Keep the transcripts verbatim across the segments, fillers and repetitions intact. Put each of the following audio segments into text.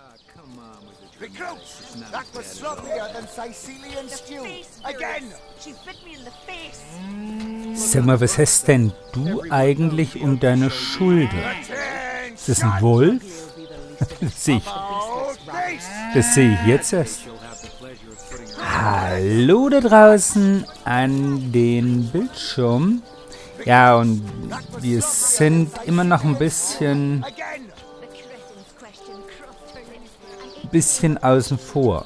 Recruits! That was sloppier than Sicilian stew. Again! She bit me in the face. Sag mal, was hast denn du eigentlich um deine Schulter? Ist das ein Wolf? Das sehe ich. Das sehe ich jetzt erst. Hallo da draußen an den Bildschirm. Ja, und wir sind immer noch ein bisschen, bisschen außen vor.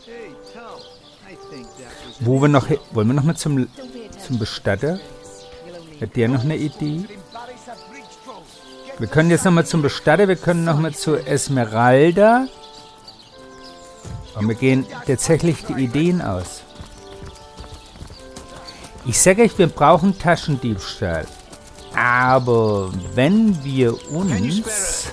Wo wir noch, wollen wir noch mal zum, zum Bestatter? Hat der noch eine Idee? Wir können jetzt noch mal zum Bestatter, wir können noch mal zu Esmeralda. Und wir gehen tatsächlich die Ideen aus. Ich sage euch, wir brauchen Taschendiebstahl. Aber wenn wir uns...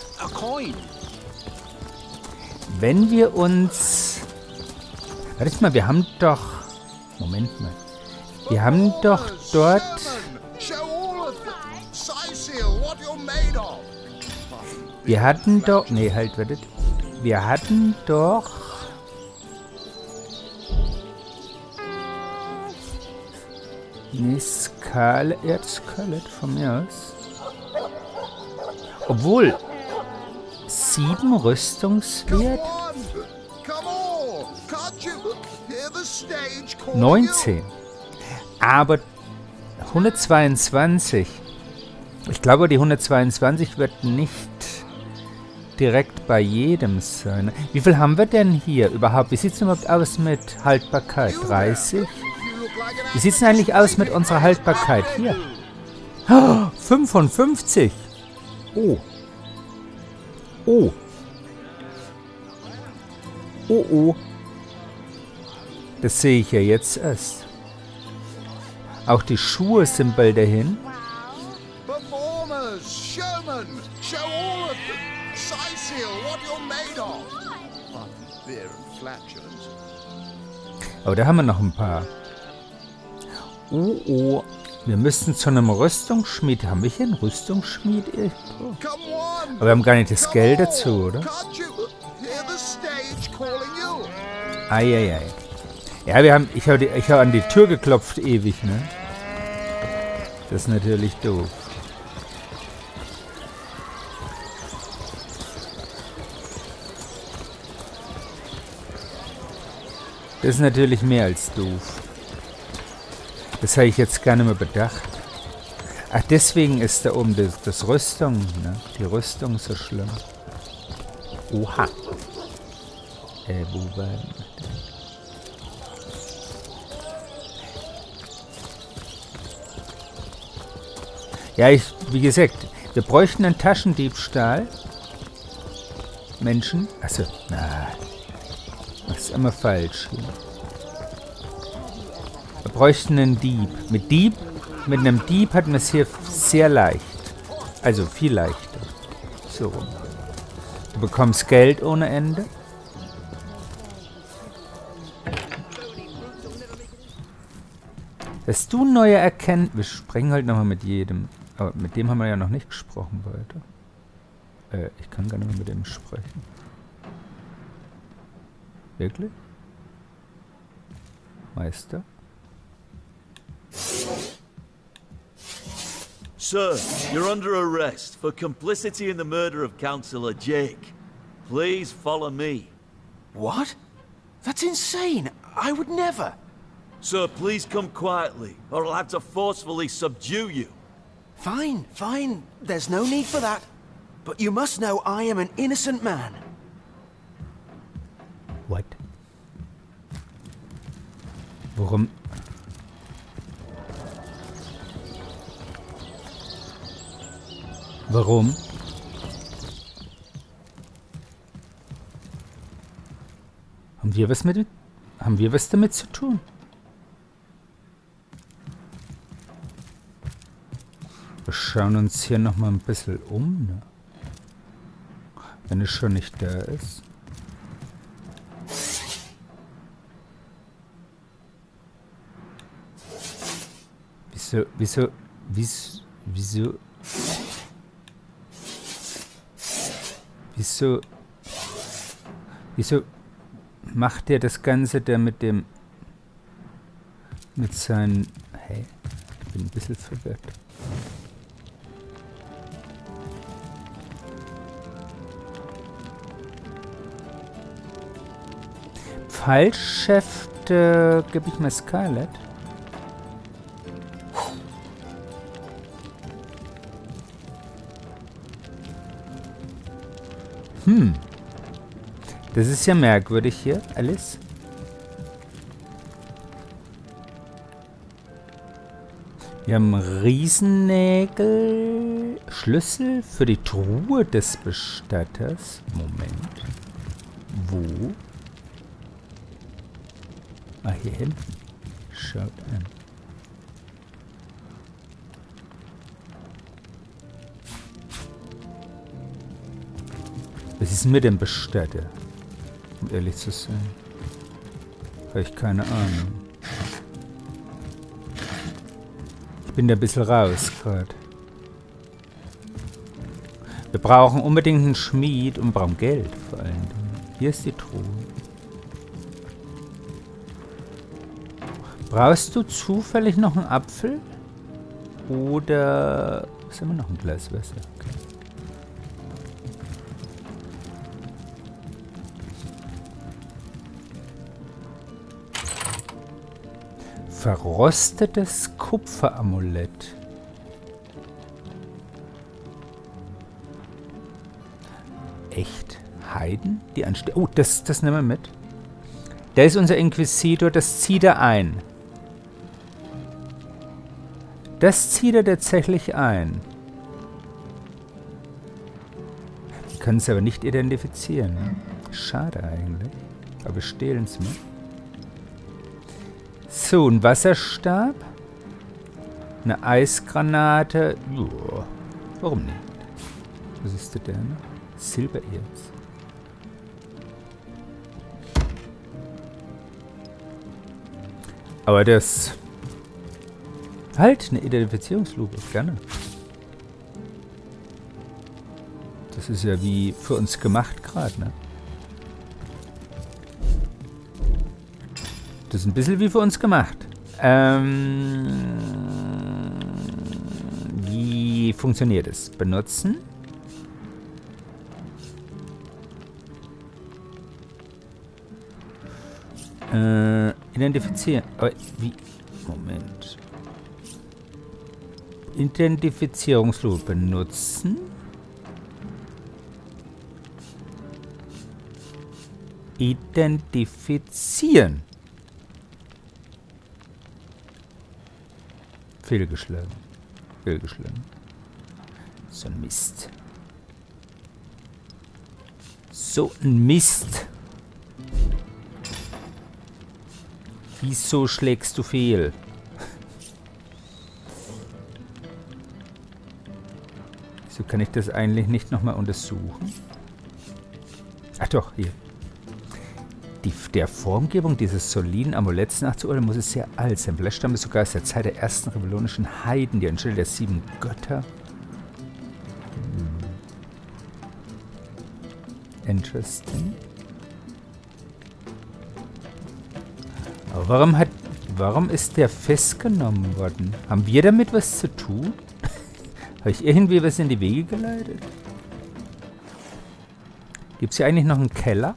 Wenn wir uns... Warte mal, wir haben doch... Moment mal. Wir haben doch dort... Wir hatten doch... Nee, halt, wartet. Wir hatten doch... Nee, Skala, ja, Skelett von mir aus. Obwohl, sieben Rüstungswert? neunzehn. Aber hundertzweiundzwanzig. Ich glaube, die hundertzweiundzwanzig wird nicht direkt bei jedem sein. Wie viel haben wir denn hier überhaupt? Wie sieht es überhaupt aus mit Haltbarkeit? dreißig? Wie sieht es denn eigentlich aus mit unserer Haltbarkeit? Hier. Oh, fünfundfünfzig. Oh. Oh. Oh, oh. Das sehe ich ja jetzt erst. Auch die Schuhe sind bald dahin. Aber da haben wir noch ein paar. Oh, oh. Wir müssen zu einem Rüstungsschmied. Haben wir hier einen Rüstungsschmied? Aber wir haben gar nicht das Geld dazu, oder? Eieiei. Ja, wir haben, ich habe ich hab an die Tür geklopft ewig, ne? Das ist natürlich doof. Das ist natürlich mehr als doof. Das habe ich jetzt gar nicht mehr bedacht. Ach, deswegen ist da oben das, das Rüstung, ne? Die Rüstung so schlimm. Oha. Äh, wo war denn? Ja, ich, wie gesagt, wir bräuchten einen Taschendiebstahl. Menschen. Achso, na. Das ist immer falsch hier. Wir bräuchten einen Dieb. Mit Dieb, mit einem Dieb hatten wir es hier sehr leicht. Also viel leichter. So rum. Du bekommst Geld ohne Ende. Dass du neue Erkenntnisse... Wir sprechen halt nochmal mit jedem. Aber mit dem haben wir ja noch nicht gesprochen weiter. Äh, ich kann gar nicht mehr mit dem sprechen. Wirklich? Meister? Sir, you're under arrest for complicity in the murder of Councillor Jake. Please follow me. What? That's insane. I would never. Sir, please come quietly, or I'll have to forcefully subdue you. Fine, fine. There's no need for that. But you must know I am an innocent man. What? Warum? Warum? Haben wir was mit? Haben wir was damit zu tun? Wir schauen uns hier noch mal ein bisschen um, ne? Wenn es schon nicht da ist. Wieso, wieso, wieso, wieso, wieso Wieso macht der das Ganze da mit dem... mit seinen... Hey, ich bin ein bisschen verwirrt. Pfeilschäfte gebe ich mal Scarlet. Hm. Das ist ja merkwürdig hier, Alice. Wir haben Riesennägel. Schlüssel für die Truhe des Bestatters. Moment. Wo? Ah, hier hinten. Schaut an. Was ist denn mit dem Bestatter? Um ehrlich zu sein. Habe ich keine Ahnung. Ich bin da ein bisschen raus gerade. Wir brauchen unbedingt einen Schmied und brauchen Geld vor allen Dingen. Hier ist die Truhe. Brauchst du zufällig noch einen Apfel? Oder... Was haben wir noch? Ein Glas Wasser. Okay. Verrostetes Kupferamulett. Echt? Heiden? Die Anste Oh, das, das nehmen wir mit. Der ist unser Inquisitor, das zieht er ein. Das zieht er tatsächlich ein. Wir können es aber nicht identifizieren. Ne? Schade eigentlich. Aber wir stehlen es mal. So, ein Wasserstab. Eine Eisgranate. Joa, warum nicht? Was ist das denn? Silbererz. Aber das... Halt, eine Identifizierungslupe. Gerne. Das ist ja wie für uns gemacht gerade, ne? Das ist ein bisschen wie für uns gemacht. Ähm, wie funktioniert es? Benutzen. Äh, identifizieren. Aber wie? Moment. Identifizierungslupe benutzen. Identifizieren. Fehlgeschlagen. Fehlgeschlagen. So ein Mist. So ein Mist. Wieso schlägst du fehl? Wieso kann ich das eigentlich nicht nochmal untersuchen? Ach doch, hier. Die, der Formgebung dieses soliden Amuletts nachzuurteilen, muss es sehr alt sein. Vielleicht stammt es sogar aus der Zeit der ersten rebellonischen Heiden, die Anstelle der sieben Götter. Hm. Interesting. Aber warum hat, warum ist der festgenommen worden? Haben wir damit was zu tun? Habe ich irgendwie was in die Wege geleitet? Gibt es hier eigentlich noch einen Keller?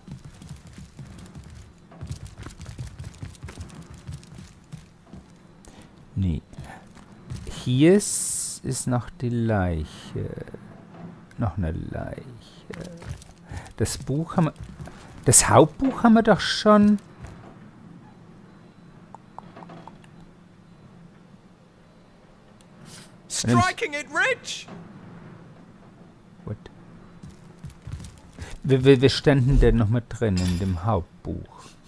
Nee. Hier ist, ist noch die Leiche. Noch eine Leiche. Das Buch haben wir... Das Hauptbuch haben wir doch schon... Striking it rich! What? Wir, wir, wir standen denn noch mit drin in dem Hauptbuch.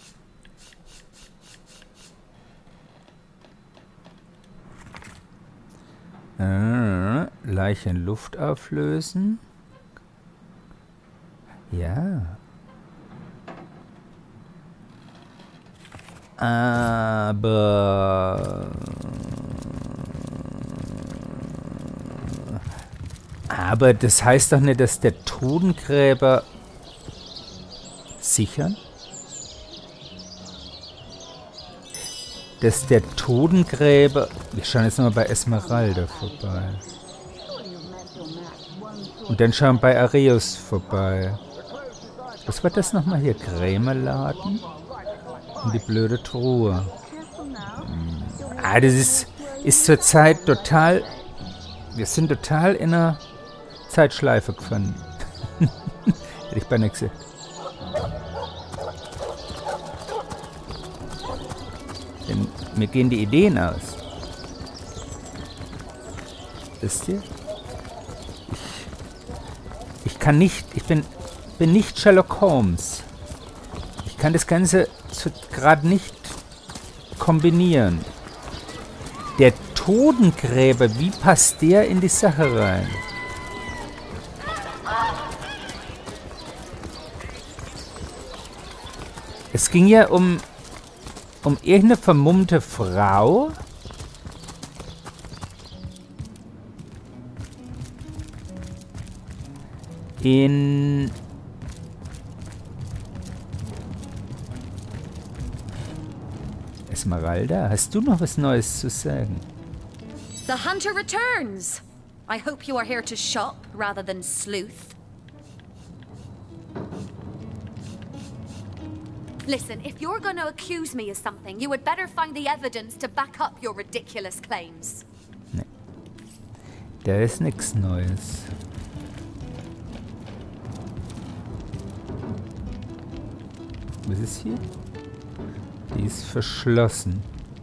Äh, Leiche in Luft auflösen. Ja. Aber... Aber das heißt doch nicht, dass der Totengräber Sichern. Das ist der Todengräber. Wir schauen jetzt nochmal bei Esmeralda vorbei. Und dann schauen wir bei Areus vorbei. Was war das nochmal hier? Krämerladen? Und die blöde Truhe. Hm. Ah, das ist, ist zurzeit total... Wir sind total in einer Zeitschleife gefunden. Hätte ich bei nichts gesagt. Denn mir gehen die Ideen aus. Wisst ihr? Ich, ich kann nicht... Ich bin, bin nicht Sherlock Holmes. Ich kann das Ganze gerade nicht kombinieren. Der Todengräber, wie passt der in die Sache rein? Es ging ja um, um irgendeine vermummte Frau. In... Esmeralda, hast du noch was Neues zu sagen? The hunter returns. I hope you are here to shop rather than sleuth. Listen, if you're going to accuse me of something, you would better find the evidence to back up your ridiculous claims. Nee. Da ist nichts Neues. Was ist hier? Die ist verschlossen.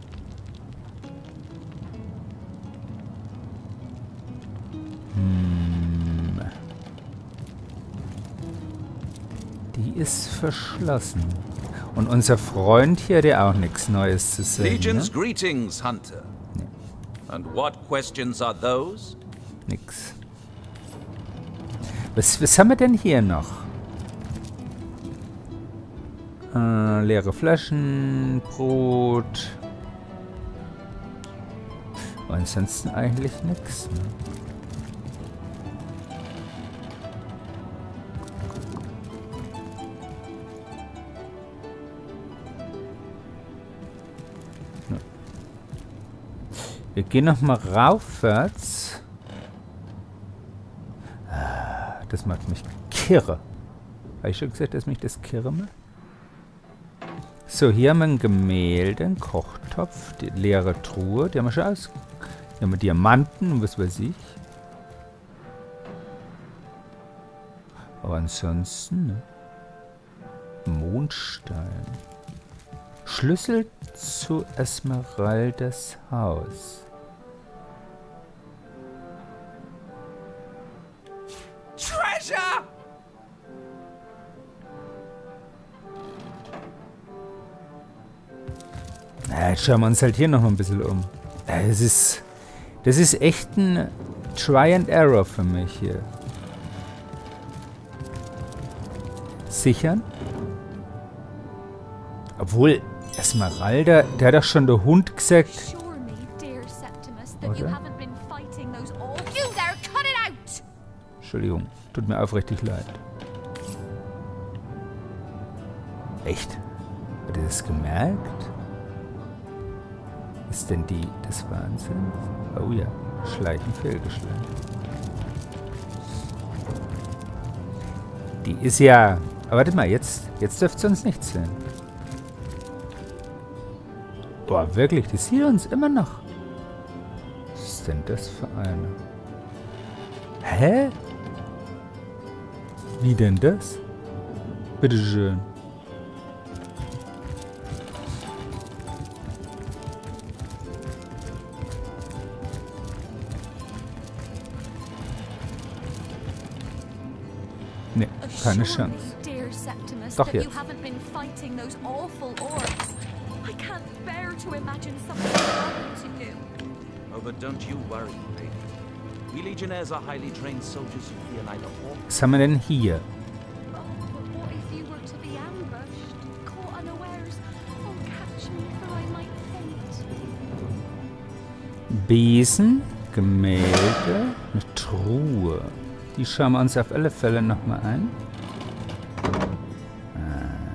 Hm. Die ist verschlossen. Und unser Freund hier, der auch nichts Neues zu sagen. Legion's Ne? greetings, Hunter. Nee. And what questions are those? Nix. Was, was haben wir denn hier noch? Äh, leere Flaschen, Brot. Aber ansonsten eigentlich nichts. Ne? Ja. Wir gehen noch mal raufwärts. Das macht mich kirre. Habe ich schon gesagt, dass mich das kirre macht? So, hier haben wir ein Gemälde, einen Kochtopf, die leere Truhe. Die haben wir schon aus. Hier haben wir Diamanten und was weiß ich. Aber ansonsten, ne? Mondstein. Schlüssel zu Esmeraldas Haus. Treasure! Na, jetzt schauen wir uns halt hier noch mal ein bisschen um. Das ist, das ist echt ein Try and Error für mich hier. Sichern? Obwohl, Esmeralda, der hat doch schon der Hund gesagt. Assure me, dear Septimus, that Oder? you haven't been fighting those all. You there, cut it out! Entschuldigung, tut mir aufrichtig leid. Echt? Hat er das gemerkt? Ist denn die des Wahnsinns? Oh ja, Schleichen fehlgeschlagen. Die ist ja... Aber warte mal, jetzt, jetzt dürft ihr uns nicht sehen. Boah, wirklich, die sieht uns immer noch. Was ist denn das für eine? Hä? Wie denn das? Bitteschön. Ne, keine Assure me, Chance. dear Septimus, Doch that you jetzt. haven't been fighting those awful orcs. I can't bear to imagine something happened to you. Oh, but don't you worry, lady. We legionnaires are highly trained soldiers who fear neither hawk. Was haben wir denn hier? Oh, but what if you were to be ambushed, caught unawares? Oh, catch me, for I might faint. Besen, Gemälde, eine Truhe. Die schauen wir uns auf alle Fälle nochmal an. Ah.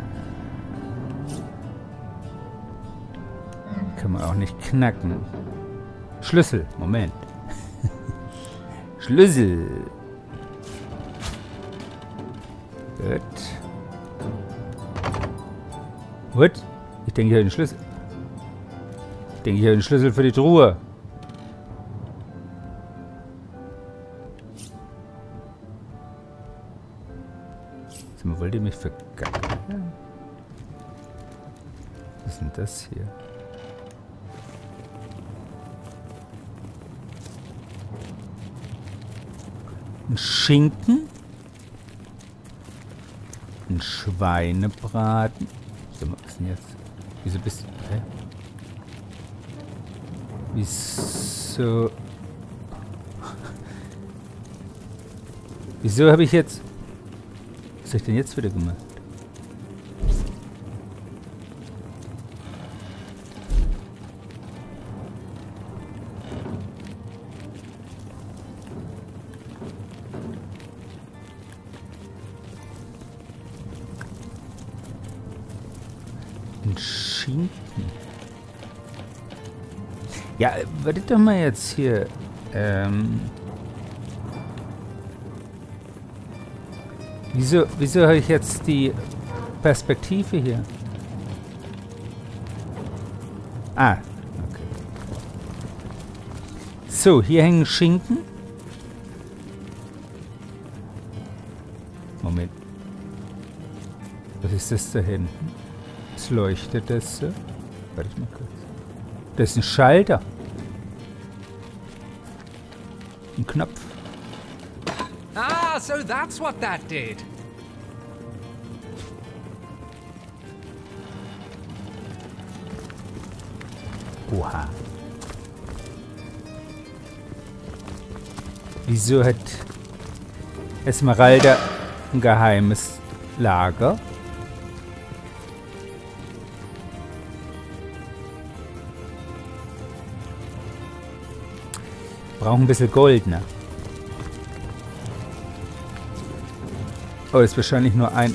Kann man auch nicht knacken. Schlüssel. Moment. Schlüssel. Gut. What? Ich denke, ich habe den Schlüssel. Ich denke, ich habe den Schlüssel für die Truhe. Sag, wollt ihr mich vergacken? Was ist denn das hier? Ein Schinken? Ein Schweinebraten? Sag mal, was ist denn jetzt? Wieso bist du... Hä? Wieso... Wieso habe ich jetzt... Was habe ich denn jetzt wieder gemacht? Ein Schinken. Ja, wartet doch mal jetzt hier. Ähm... Wieso, wieso habe ich jetzt die Perspektive hier? Ah, okay. So, hier hängen Schinken. Moment. Was ist das da hinten? Was leuchtet das so? Warte mal kurz. Das ist ein Schalter. Ein Knopf. Ah, so that's what that did. Oha. Wieso hat Esmeralda ein geheimes Lager? Brauchen ein bisschen Gold, ne? Oh, das ist wahrscheinlich nur ein...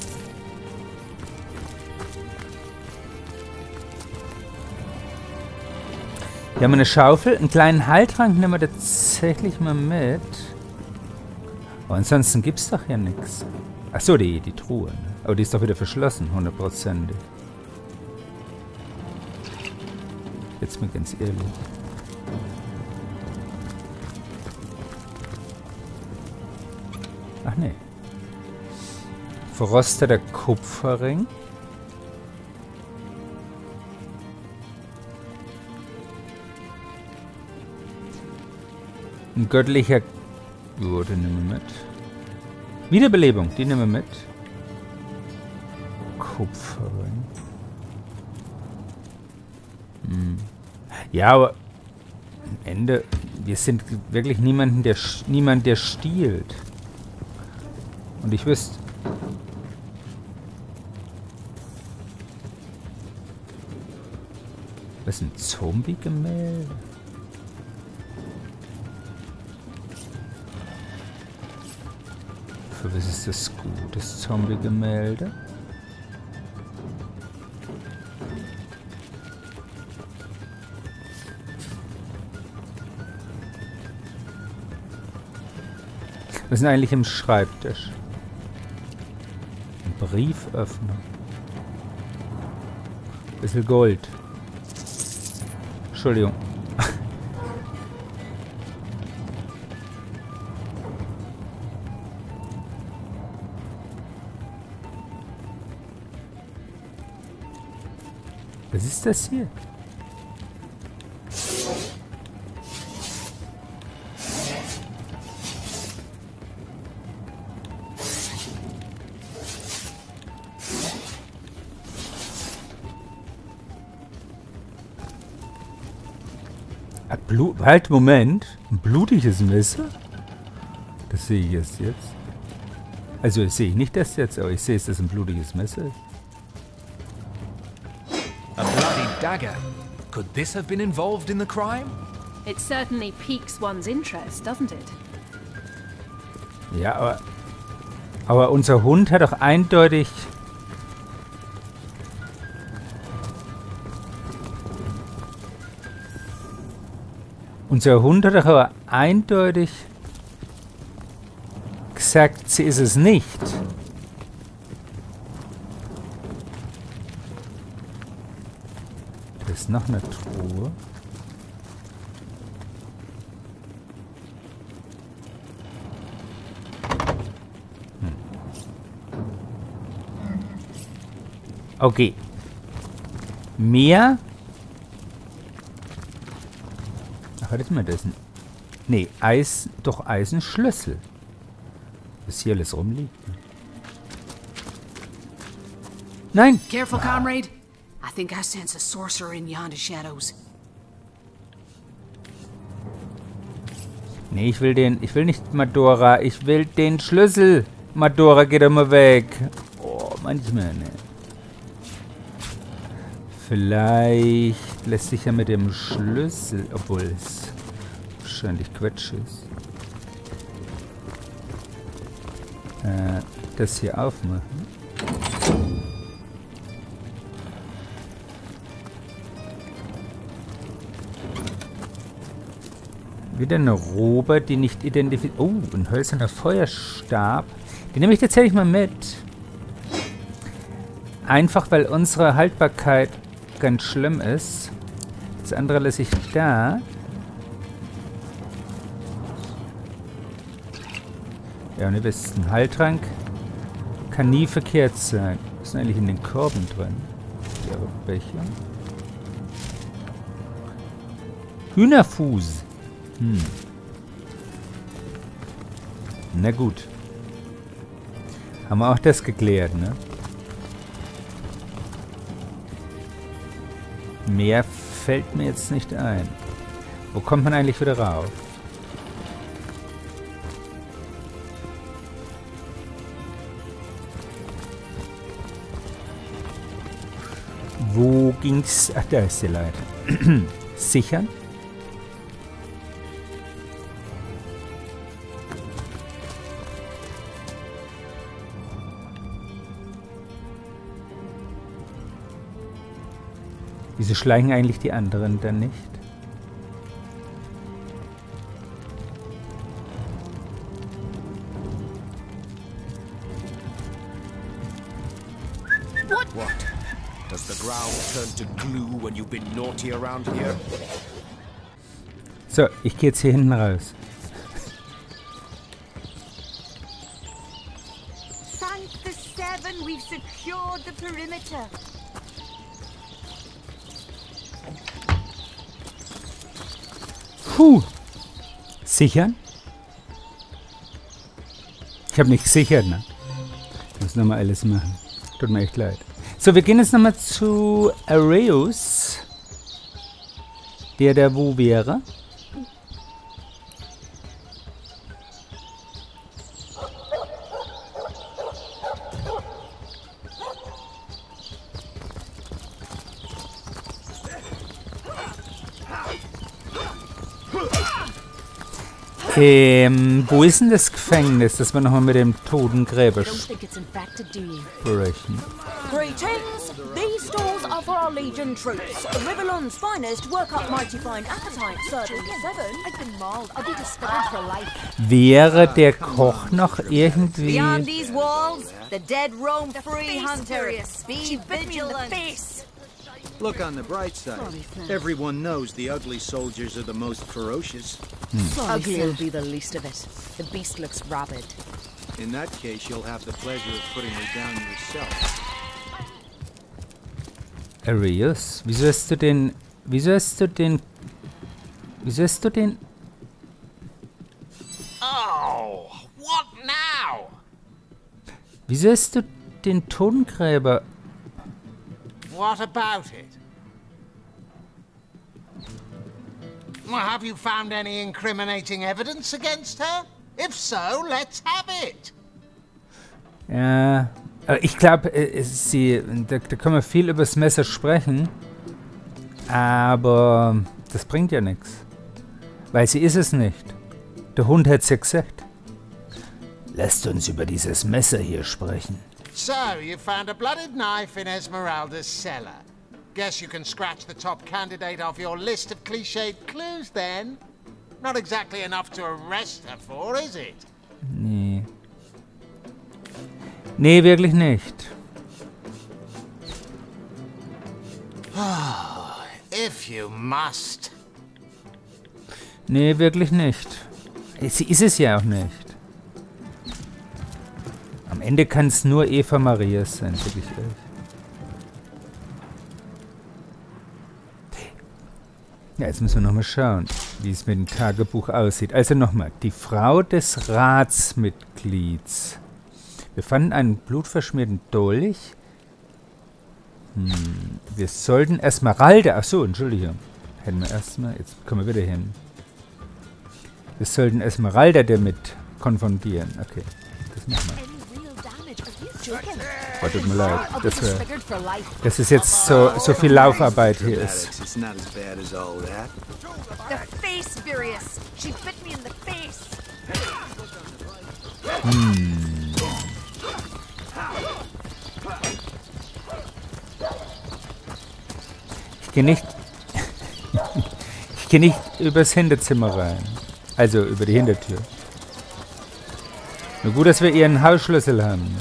Wir haben eine Schaufel, einen kleinen Heiltrank nehmen wir tatsächlich mal mit. Aber ansonsten gibt es doch hier nichts. Achso, die, die Truhe. Ne? Aber die ist doch wieder verschlossen, hundertprozentig. Jetzt mal ganz ehrlich. Ach nee. Verrosteter Kupferring. Ein göttlicher... Oh, den nehmen wir mit. Wiederbelebung, die nehmen wir mit. Kupferring. Hm. Ja, aber... Am Ende... Wir sind wirklich niemanden, der... Niemand, der stiehlt. Und ich wüsste... Was ist ein Zombie-Gemälde? Für was ist das gut, das Zombie-Gemälde? Was ist denn eigentlich im Schreibtisch? Ein Brieföffner. Bisschen Gold. Entschuldigung. Was ist das hier? Blut, halt, Moment. Ein blutiges Messer? Das sehe ich erst jetzt. Also, ich sehe nicht das jetzt, aber ich sehe, dass das ein blutiges Messer ist. A bloody dagger. Could this have been involved in the crime? It certainly piques one's interest, doesn't it? Ja, aber... Aber unser Hund hat doch eindeutig... Unser Hund hat aber eindeutig gesagt, sie ist es nicht. Da ist noch eine Truhe. Hm. Okay. Mehr. Ach, was ist mir das? Nee, Eis, doch Eisenschlüssel. Was hier alles rumliegt. Nein! Careful, comrade. I think I sense a sorcerer in yonder shadows. Nee, ich will den, ich will nicht Madora, ich will den Schlüssel. Madora, geht immer weg. Oh, manchmal, ne. Vielleicht lässt sich ja mit dem Schlüssel, obwohl es wahrscheinlich Quatsch ist, äh, das hier aufmachen. Wieder eine Robe, die nicht identifiziert. Oh, ein hölzerner Feuerstab. Den nehme ich tatsächlich mal mit. Einfach, weil unsere Haltbarkeit ganz schlimm ist. Das andere lasse ich da. Ja, und ihr wisst, ein Heiltrank kann nie verkehrt sein. Was ist eigentlich in den Körben drin? Ja, welche? Hühnerfuß. Hm. Na gut. Haben wir auch das geklärt, ne? Mehr fällt mir jetzt nicht ein. Wo kommt man eigentlich wieder rauf? Wo ging's? Ach, da ist die Leiter. Sichern? Wieso schleichen eigentlich die anderen dann nicht? What? Does the ground turn to glue when you've been naughty around here? So, ich gehe jetzt hier hinten raus. Thank the Seven, we've secured the perimeter. Puh. Sichern? Ich habe nicht gesichert, ne? Ich muss nochmal alles machen. Tut mir echt leid. So, wir gehen jetzt nochmal zu Areus. Der, der wo wäre. Ähm, wo ist denn das Gefängnis, das wir nochmal mit dem Totengräber sprechen? Greetings! These stores are for our Legion troops. Riverland's finest work up mighty fine appetite, serving seven. I've been mauled. I'll be discovered for life. Wäre der Koch noch irgendwie... Beyond these walls, the dead roam free, hunters. Be vigilant. Look on the bright side. Everyone knows the ugly soldiers are the most ferocious. Hmm. Ugly will be the least of it. The beast looks rabid. In that case, you'll have the pleasure of putting her down yourself. Areus, wieso hast du den... Wieso hast du den... Wieso hast du den... Oh, what now? Wieso hast du den Totengräber... What about it? Well, have you found any incriminating evidence against her? If so, let's have it. Ja, ich glaube, sie, da, da können wir viel über das Messer sprechen, aber das bringt ja nichts, weil sie ist es nicht. Der Hund hat's ja gesagt. Lasst uns über dieses Messer hier sprechen. So, you found a blooded knife in Esmeralda's cellar. Guess you can scratch the top candidate off your list of cliched clues then. Not exactly enough to arrest her for, is it? Nee. Nee, wirklich nicht. If you must. Nee, wirklich nicht. Sie ist es ja auch nicht. Am Ende kann es nur Eva Maria sein, wirklich ehrlich. Ja, jetzt müssen wir nochmal schauen, wie es mit dem Tagebuch aussieht. Also nochmal, die Frau des Ratsmitglieds. Wir fanden einen blutverschmierten Dolch. Hm, wir sollten Esmeralda... Achso, Entschuldigung. Hätten wir erstmal... Jetzt kommen wir wieder hin. Wir sollten Esmeralda damit konfrontieren. Okay, das machen wir. Oh, tut mir leid, dass, wir, dass es jetzt so, so viel Laufarbeit hier ist. Hm. Ich gehe nicht... ich gehe nicht übers Hinterzimmer rein. Also über die Hintertür. Nur gut, dass wir ihren Hausschlüssel haben.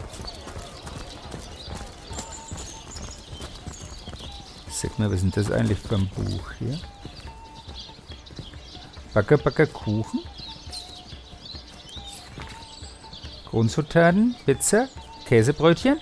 Sag mal, was ist denn das eigentlich für ein Buch hier? Backe, Backe, Kuchen. Grundzutaten, Pizza, Käsebrötchen.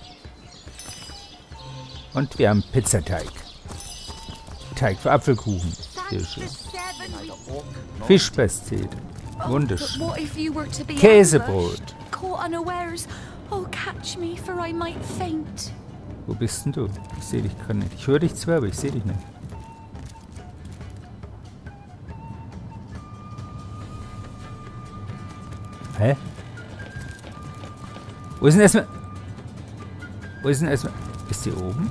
Und wir haben Pizzateig. Teig für Apfelkuchen. Sehr schön. Fischpastete. Wunderschön. Käsebrot. Oh, catch me, for I might faint. Wo bist denn du? Ich sehe dich gerade nicht. Ich höre dich zwar, aber ich sehe dich nicht. Hä? Wo ist denn erstmal... Wo ist denn erstmal... Ist die oben?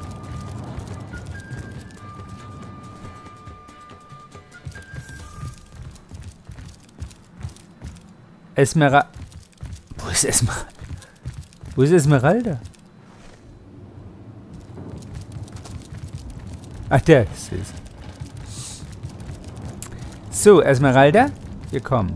Esmeralda. Wo ist Esmeralda? Wo ist Esmeralda? Ach, der ist es. So, Esmeralda, wir kommen.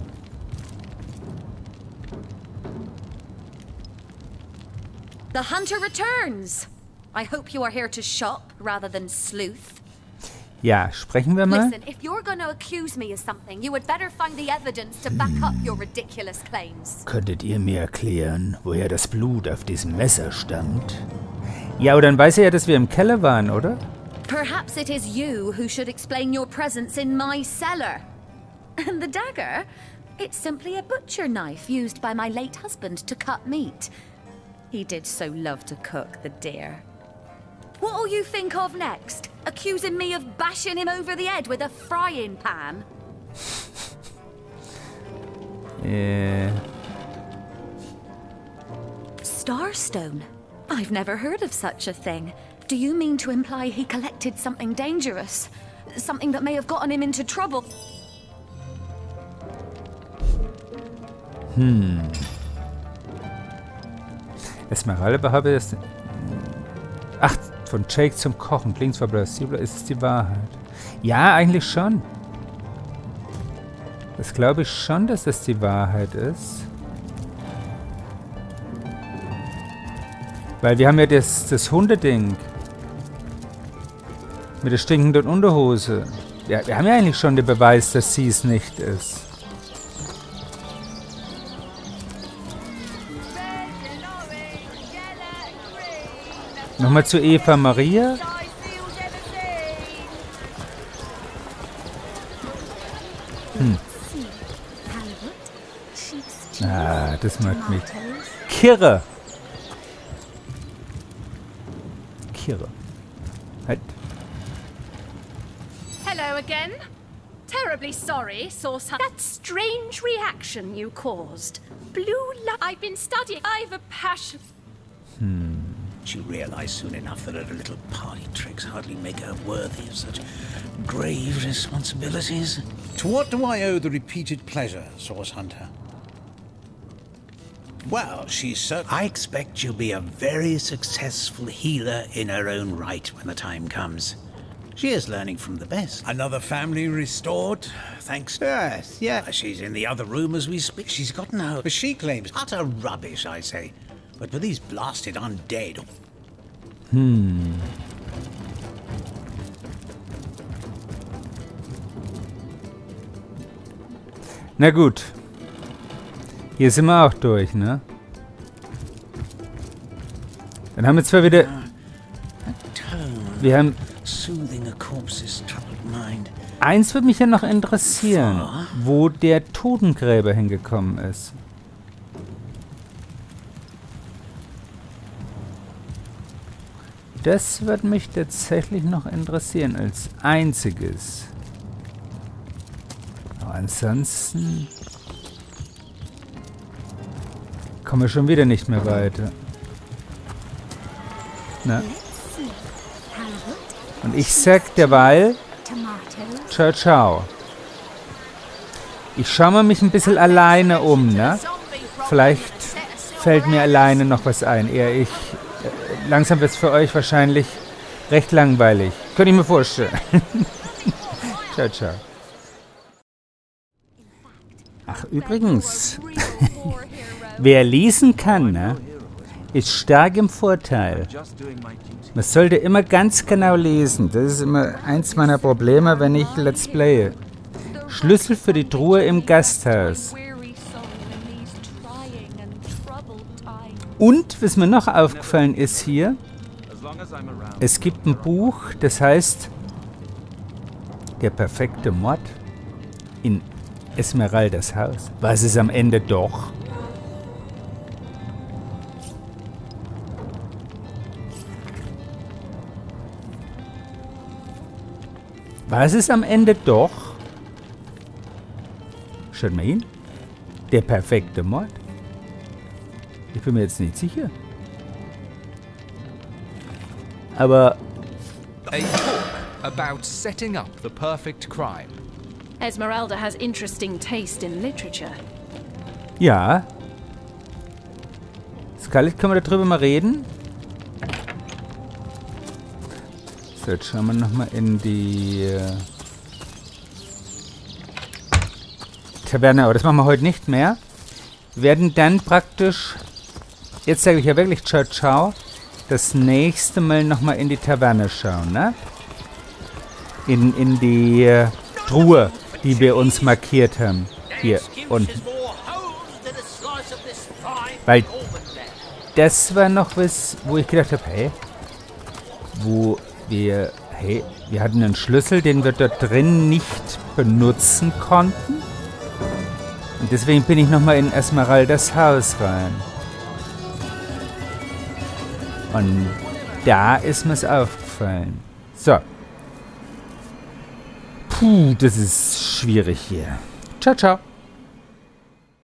The hunter returns. I hope you are here to shop rather than sleuth. Ja, sprechen wir mal. Listen, if you're going to accuse me of something, you would better find the evidence to back up your ridiculous claims. Könntet ihr mir erklären, woher das Blut auf diesem Messer stammt? Ja, aber dann weiß er ja, dass wir im Keller waren, oder? Perhaps it is you who should explain your presence in my cellar. And the dagger? It's simply a butcher knife used by my late husband to cut meat. He did so love to cook, the dear. What'll you think of next? Accusing me of bashing him over the head with a frying pan? Yeah. Starstone? I've never heard of such a thing. Do you mean to imply he collected something dangerous? Something that may have gotten him into trouble? Hm. Esmeralda behauptet es. Ach, von Jake zum Kochen. Klingt zwar plausibel, ist es die Wahrheit? Ja, eigentlich schon. Das glaube ich schon, dass das die Wahrheit ist. Weil wir haben ja das, das Hundeding. Mit der stinkenden Unterhose. Ja, wir haben ja eigentlich schon den Beweis, dass sie es nicht ist. Nochmal zu Eva Maria. Hm. Ah, das macht mich kirre. Kirre. Halt. Hello again. Terribly sorry, Source Hunter. That strange reaction you caused. Blue light. I've been studying. I've a passion. Hmm. She realized soon enough that her little party tricks hardly make her worthy of such grave responsibilities. To what do I owe the repeated pleasure, Source Hunter? Well, she's certain. I expect she'll be a very successful healer in her own right when the time comes. She is learning from the best. Another family restored, thanks. Yes, yeah. She's in the other room as we speak. She's gotten out. But she claims utter rubbish, I say. But for these blasted undead. Hm. Na gut. Hier sind wir auch durch, ne? Dann haben wir zwar wieder... Wir haben... Eins würde mich ja noch interessieren, wo der Totengräber hingekommen ist. Das wird mich tatsächlich noch interessieren als einziges. Aber ansonsten kommen wir schon wieder nicht mehr weiter. Na? Und ich sag derweil, ciao, ciao. Ich schaue mal mich ein bisschen alleine um, ne? Vielleicht fällt mir alleine noch was ein. Eher ich. Langsam wird es für euch wahrscheinlich recht langweilig. Könnte ich mir vorstellen. Ciao, ciao. Ach, übrigens. Wer lesen kann, ne, ist stark im Vorteil. Man sollte immer ganz genau lesen. Das ist immer eins meiner Probleme, wenn ich Let's Playe. Schlüssel für die Truhe im Gasthaus. Und, was mir noch aufgefallen ist hier, es gibt ein Buch, das heißt Der perfekte Mord in Esmeraldas Haus. Was ist am Ende doch? Was ist am Ende doch? Schaut mal hin. Der perfekte Mord. Ich bin mir jetzt nicht sicher. Aber... A book about setting up the perfect crime. Esmeralda has interesting taste in literature. Ja. Scarlett, können wir darüber mal reden? So, jetzt schauen wir nochmal in die... Äh, Taverne, aber das machen wir heute nicht mehr. Wir werden dann praktisch... Jetzt sage ich ja wirklich ciao, ciao. Das nächste Mal nochmal in die Taverne schauen, ne? In, in die äh, Truhe, die wir uns markiert haben. Hier unten. Weil das war noch was, wo ich gedacht habe, hey, wo wir, hey, wir hatten einen Schlüssel, den wir dort drin nicht benutzen konnten. Und deswegen bin ich nochmal in Esmeraldas Haus rein. Und da ist mir's aufgefallen. So. Puh, das ist schwierig hier. Ciao, ciao.